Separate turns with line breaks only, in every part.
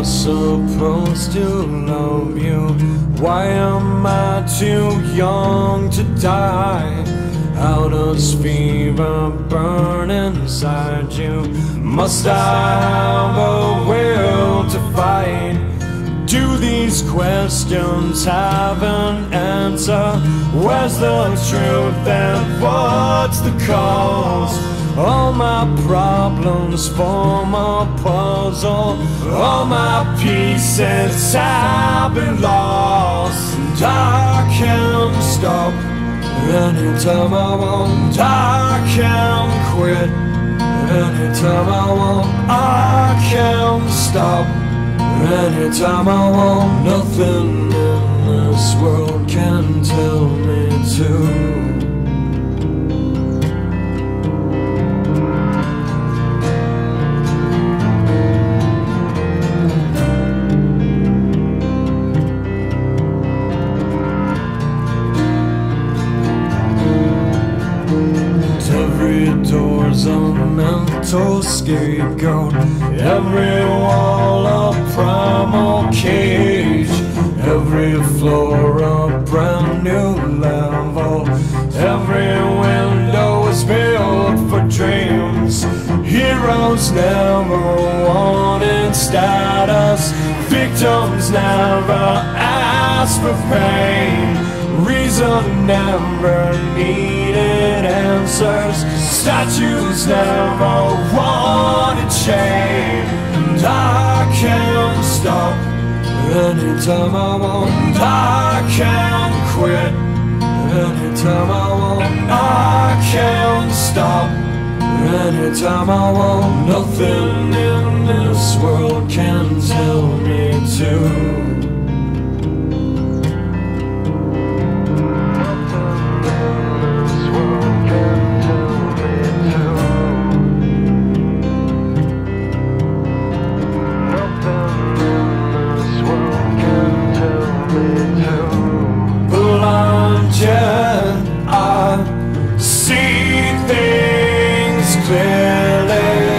supposed to love you? Why am I too young to die? How does fever burn inside you? Must I have a will to fight? Do these questions have an answer? Where's the truth and what's the cause? All my problems form a puzzle. All my pieces have been lost, and I can't stop anytime I want. I can't quit anytime I want. I can't stop anytime I want. Nothing in this world can tell me to. Every door's a mental scapegoat, every wall a primal cage, every floor a brand new level, every window is built for dreams. Heroes never wanted status, victims never asked for pain. Reason never needed answers, statues never wanted change. And I can't stop anytime I want. I can't quit anytime I want. I can't stop anytime I want. Nothing in this world can tell me to. I see things clearly,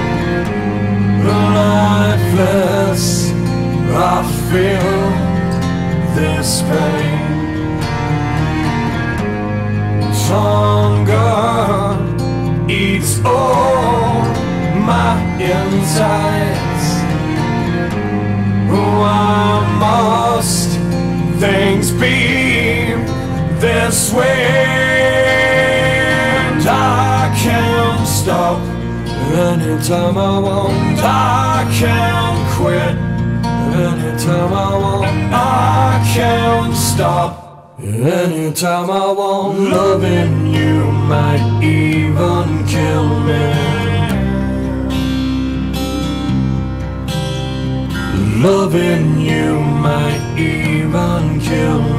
lifeless. I feel this pain. Hunger eats all my insides. Why must things be this way? And I can't stop anytime I want. I can't quit anytime I want. I can't stop anytime I want. Loving you might even kill me. Loving you might even kill me.